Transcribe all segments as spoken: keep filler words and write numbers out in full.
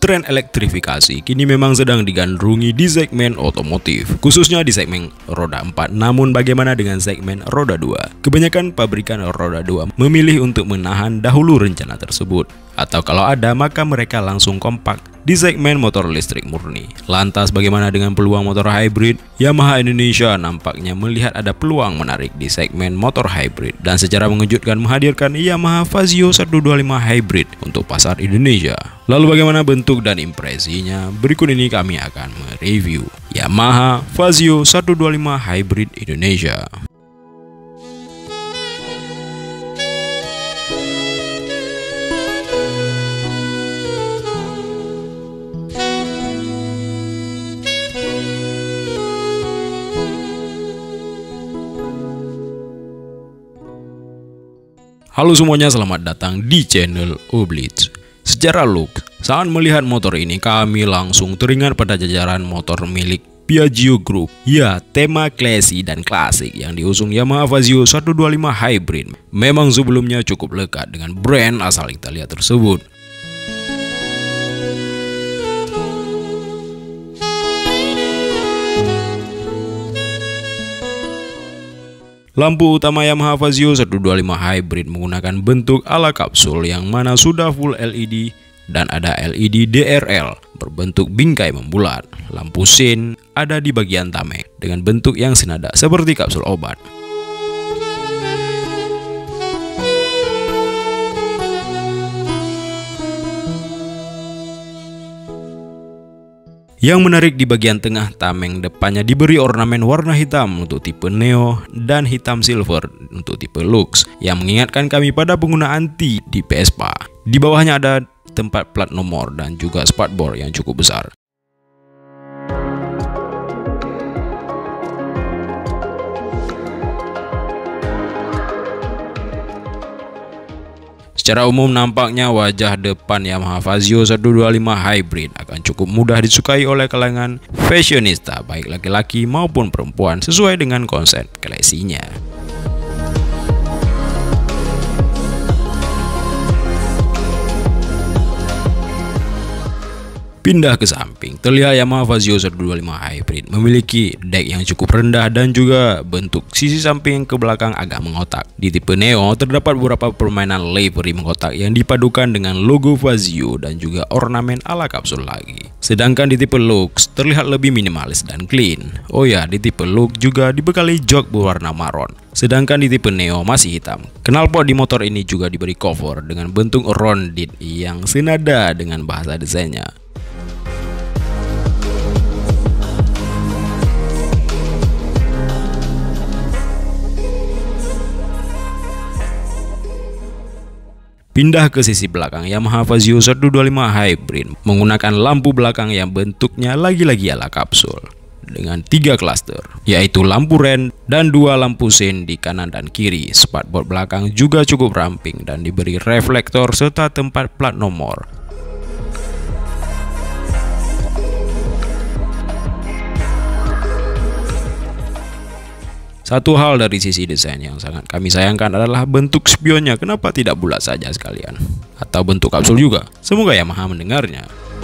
tren elektrifikasi kini memang sedang digandrungi di segmen otomotif, khususnya di segmen roda empat. Namun bagaimana dengan segmen roda dua? Kebanyakan pabrikan roda dua memilih untuk menahan dahulu rencana tersebut, atau kalau ada maka mereka langsung kompak di segmen motor listrik murni. Lantas bagaimana dengan peluang motor hybrid? Yamaha Indonesia nampaknya melihat ada peluang menarik di segmen motor hybrid dan secara mengejutkan menghadirkan Yamaha Fazio seratus dua puluh lima Hybrid untuk pasar Indonesia. Lalu bagaimana bentuk dan impresinya? Berikut ini kami akan mereview Yamaha Fazio seratus dua puluh lima Hybrid Indonesia. Halo semuanya, selamat datang di channel Oblitz. Secara look, saat melihat motor ini kami langsung teringat pada jajaran motor milik Piaggio Group. Ya, tema classy dan klasik yang diusung Yamaha Fazio seratus dua puluh lima Hybrid memang sebelumnya cukup lekat dengan brand asal Italia tersebut. Lampu utama Yamaha Fazio seratus dua puluh lima Hybrid menggunakan bentuk ala kapsul yang mana sudah full L E D dan ada L E D D R L berbentuk bingkai membulat. Lampu sein ada di bagian tameng dengan bentuk yang senada seperti kapsul obat. Yang menarik di bagian tengah tameng depannya diberi ornamen warna hitam untuk tipe Neo dan hitam silver untuk tipe Lux yang mengingatkan kami pada penggunaan T di Vespa. Di bawahnya ada tempat plat nomor dan juga spakbor yang cukup besar. Secara umum nampaknya wajah depan Yamaha Fazio seratus dua puluh lima Hybrid akan cukup mudah disukai oleh kalangan fashionista baik laki-laki maupun perempuan sesuai dengan konsep classy-nya. Pindah ke samping, terlihat Yamaha Fazio seratus dua puluh lima Hybrid memiliki dek yang cukup rendah dan juga bentuk sisi samping ke belakang agak mengotak. Di tipe Neo terdapat beberapa permainan livery mengkotak yang dipadukan dengan logo Fazio dan juga ornamen ala kapsul lagi. Sedangkan di tipe Lux terlihat lebih minimalis dan clean. Oh ya, di tipe Lux juga dibekali jok berwarna marron. Sedangkan di tipe Neo masih hitam. Knalpot di motor ini juga diberi cover dengan bentuk rounded yang senada dengan bahasa desainnya. Pindah ke sisi belakang, Yamaha Fazio seratus dua puluh lima Hybrid menggunakan lampu belakang yang bentuknya lagi-lagi ala kapsul dengan tiga klaster, yaitu lampu ren dan dua lampu sein di kanan dan kiri. Spakbor belakang juga cukup ramping dan diberi reflektor serta tempat plat nomor. Satu hal dari sisi desain yang sangat kami sayangkan adalah bentuk spionnya. Kenapa tidak bulat saja sekalian? Atau bentuk kapsul juga? Semoga Yamaha mendengarnya.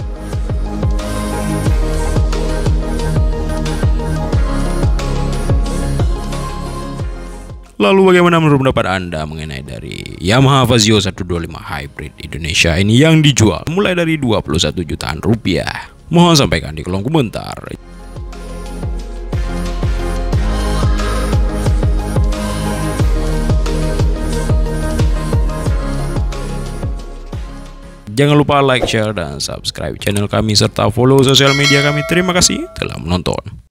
Lalu bagaimana menurut pendapat Anda mengenai dari Yamaha Fazio seratus dua puluh lima Hybrid Indonesia ini yang dijual mulai dari dua puluh satu jutaan rupiah? Mohon sampaikan di kolom komentar. Jangan lupa like, share, dan subscribe channel kami serta follow sosial media kami. Terima kasih telah menonton.